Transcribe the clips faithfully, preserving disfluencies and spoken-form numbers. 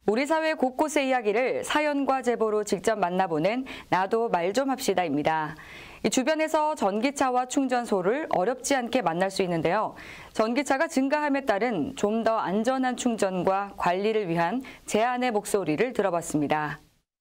우리 사회 곳곳의 이야기를 사연과 제보로 직접 만나보는 나도 말 좀 합시다입니다. 주변에서 전기차와 충전소를 어렵지 않게 만날 수 있는데요. 전기차가 증가함에 따른 좀 더 안전한 충전과 관리를 위한 제안의 목소리를 들어봤습니다.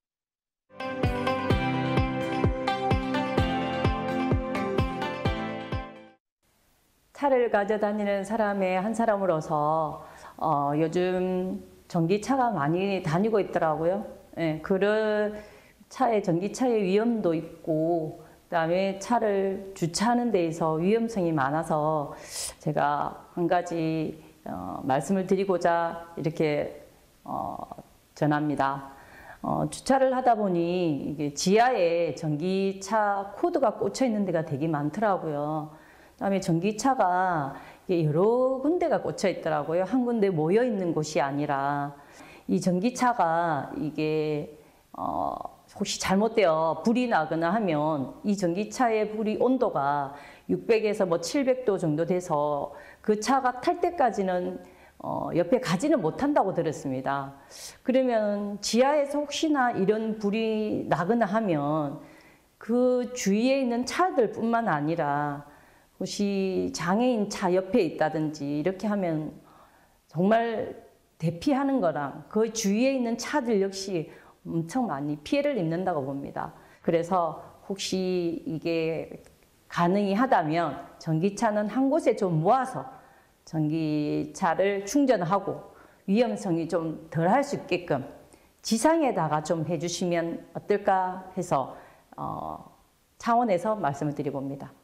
차를 가져다니는 사람의 한 사람으로서 어, 요즘 전기차가 많이 다니고 있더라고요. 예, 그런 차에 전기차의 위험도 있고 그다음에 차를 주차하는 데에서 위험성이 많아서 제가 한 가지 어, 말씀을 드리고자 이렇게 어, 전합니다. 어, 주차를 하다 보니 이게 지하에 전기차 코드가 꽂혀 있는 데가 되게 많더라고요. 그다음에 전기차가 여러 군데가 꽂혀 있더라고요. 한 군데 모여 있는 곳이 아니라 이 전기차가 이게 어, 혹시 잘못되어 불이 나거나 하면 이 전기차의 불이 온도가 육백에서 뭐 칠백 도 정도 돼서 그 차가 탈 때까지는 어, 옆에 가지는 못한다고 들었습니다. 그러면 지하에서 혹시나 이런 불이 나거나 하면 그 주위에 있는 차들 뿐만 아니라 혹시 장애인 차 옆에 있다든지 이렇게 하면 정말 대피하는 거랑 그 주위에 있는 차들 역시 엄청 많이 피해를 입는다고 봅니다. 그래서 혹시 이게 가능이 하다면 전기차는 한 곳에 좀 모아서 전기차를 충전하고 위험성이 좀 덜 할 수 있게끔 지상에다가 좀 해주시면 어떨까 해서 어, 차원에서 말씀을 드려봅니다.